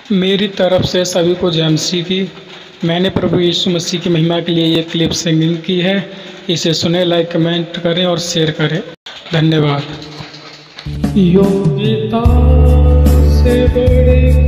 मेरी तरफ से सभी को जय मसीह की। मैंने प्रभु यीशु मसीह की महिमा के लिए ये क्लिप सिंगिंग की है। इसे सुने, लाइक कमेंट करें और शेयर करें। धन्यवाद। योग्यता से बड़े